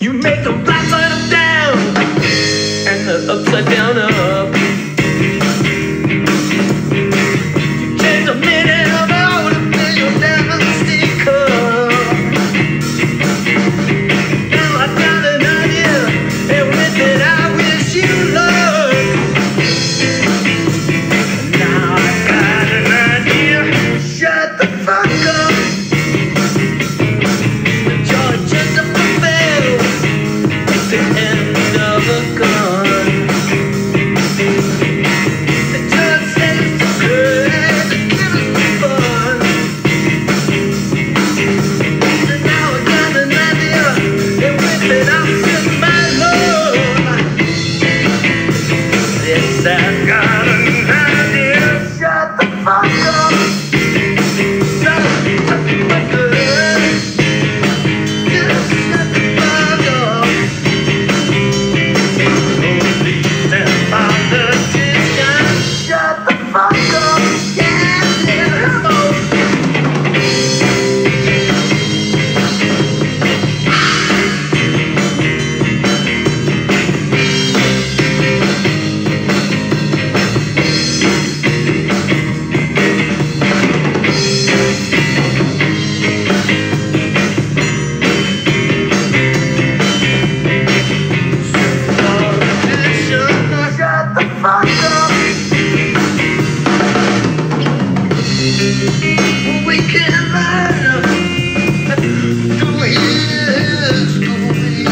You make them flat side down and the upside down up. You change the minute of hour to fill your down stick up. Now I got an idea, and with it I wish you luck. Now I got an idea, shut the fuck up. The end of a gun. It just says so good and it gives me fun. And now I got an idea, and with it I'll send my love. Yes, I got an idea. Shut the fuck up. Shut the fuck up. Just shut the fuck up. Shut the fuck up, yeah, come on. Shut the fuck up. We can learn through history.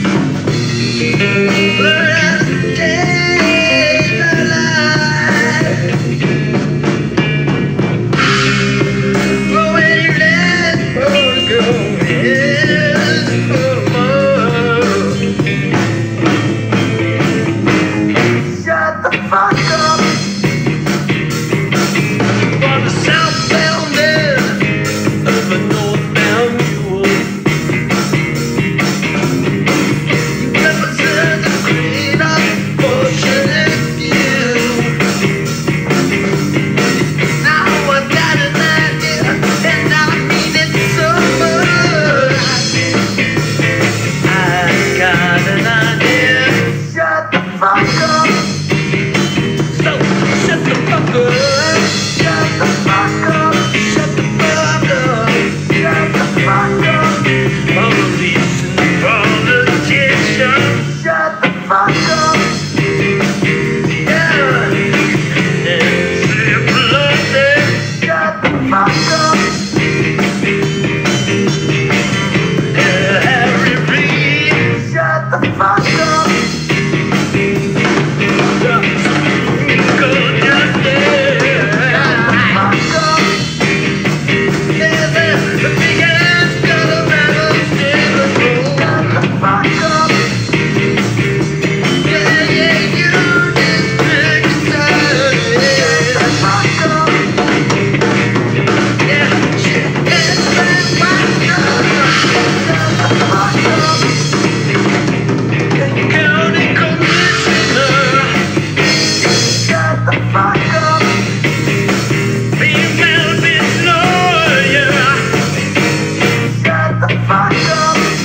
Learn to take the life. But when you let go, it's for more. Shut the fuck up. For the southbound end of a northbound mule, you represent the great unfortunate few. Now I got an idea, and I mean it so much. I got an idea. Shut the fuck up. So shut the fuck up. Shut the fuck up. Shut the fuck up. Shut the fuck up. Police and politicians. Shut the fuck up. Yeah. And simply. Shut the fuck up. Yeah, Harry Reid. Shut the fuck up. Fuck up.